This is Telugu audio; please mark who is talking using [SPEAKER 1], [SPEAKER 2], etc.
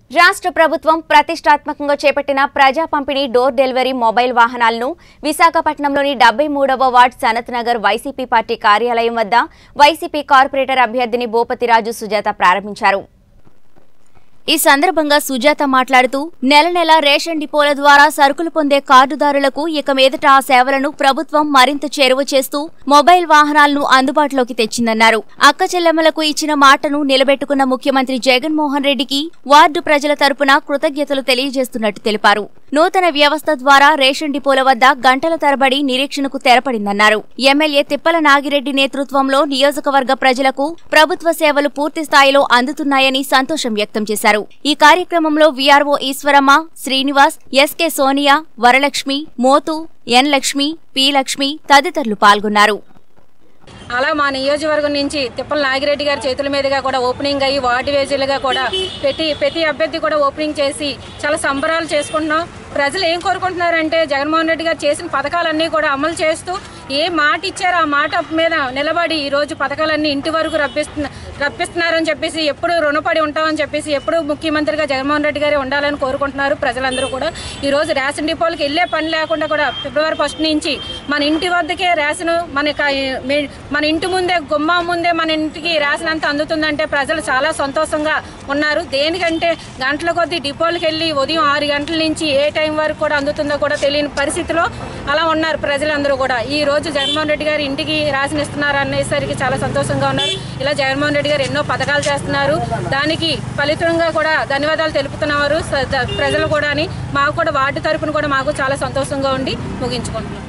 [SPEAKER 1] రాష్ట్ర ప్రభుత్వం ప్రతిష్టాత్మకంగా చేపట్టిన ప్రజా పంపిణీ డోర్ డెలివరీ మొబైల్ వాహనాలను విశాఖపట్నంలోని 73వ వార్డ్ సనత్ నగర్ వైసీపీ పార్టీ కార్యాలయం వద్ద వైసీపీ కార్పొరేటర్ అభ్యర్థిని భూపతిరాజు సుజాత ప్రారంభించారు. ఈ సందర్భంగా సుజాత మాట్లాడుతూ నెల రేషన్ డిపోల ద్వారా సరుకులు పొందే కార్డుదారులకు ఇక మీదట ఆ సేవలను ప్రభుత్వం మరింత చేరువ చేస్తూ మొబైల్ వాహనాలను అందుబాటులోకి తెచ్చిందన్నారు. అక్క చెల్లెమ్మలకు ఇచ్చిన మాటను నిలబెట్టుకున్న ముఖ్యమంత్రి జగన్మోహన్ రెడ్డికి వార్డు ప్రజల తరపున కృతజ్ఞతలు తెలియజేస్తున్నట్టు తెలిపారు. నూతన వ్యవస్థ ద్వారా రేషన్ డిపోల వద్ద గంటల తరబడి నిరీక్షణకు తెరపడిందన్నారు. ఎమ్మెల్యే తిప్పల నాగిరెడ్డి నేతృత్వంలో నియోజకవర్గ ప్రజలకు ప్రభుత్వ సేవలు పూర్తి స్థాయిలో అందుతున్నాయని సంతోషం వ్యక్తం చేశారు. ఈ కార్యక్రమంలో VRO Eshwaramma, Srinivas, SK Sonia, Varalakshmi, Motu, N Lakshmi, P Lakshmi తదితరులు పాల్గొన్నారు.
[SPEAKER 2] అలా మా నియోజకవర్గం నుంచి తిప్పల నాగిరెడ్డి గారి చేతుల మీదుగా కూడా ఓపెనింగ్ అయ్యి వార్డు వేజీలుగా కూడా ప్రతి అభ్యర్థి కూడా ఓపెనింగ్ చేసి చాలా సంబరాలు చేసుకుంటున్నాం. ప్రజలు ఏం కోరుకుంటున్నారంటే జగన్మోహన్ రెడ్డి గారు చేసిన పథకాలన్నీ కూడా అమలు చేస్తూ ఏ మాట ఇచ్చారో ఆ మాట మీద నిలబడి ఈరోజు పథకాలన్నీ ఇంటి వరకు రప్పిస్తున్నారని చెప్పేసి ఎప్పుడు రుణపడి ఉంటామని చెప్పేసి ఎప్పుడు ముఖ్యమంత్రిగా జగన్మోహన్ రెడ్డి గారే ఉండాలని కోరుకుంటున్నారు ప్రజలందరూ కూడా. ఈరోజు రేషన్ డిపోలకు వెళ్ళే పని లేకుండా కూడా ఫిబ్రవరి 1 నుంచి మన ఇంటి వద్దకే రేషన్ మన ఇంటి ముందే గుమ్మా ముందే మన ఇంటికి రేషన్ అంతా అందుతుందంటే ప్రజలు చాలా సంతోషంగా ఉన్నారు. దేనికంటే గంటల కొద్దీ డిపోలకు వెళ్ళి ఉదయం 6 గంటల నుంచి ఏ టైం వరకు కూడా అందుతుందో కూడా తెలియని పరిస్థితిలో అలా ఉన్నారు ప్రజలందరూ కూడా. ఈ రోజు జగన్మోహన్ రెడ్డి గారు ఇంటికి రేషన్ ఇస్తున్నారు అనేసరికి చాలా సంతోషంగా ఉన్నారు. ఇలా జగన్మోహన్ రెడ్డి గారు ఎన్నో పథకాలు చేస్తున్నారు. దానికి ఫలితంగా కూడా ధన్యవాదాలు తెలుపుతున్నారు ప్రజలు కూడా. మాకు కూడా వార్డు తరపున కూడా మాకు చాలా సంతోషంగా ఉండి ముగించుకుంటున్నాం.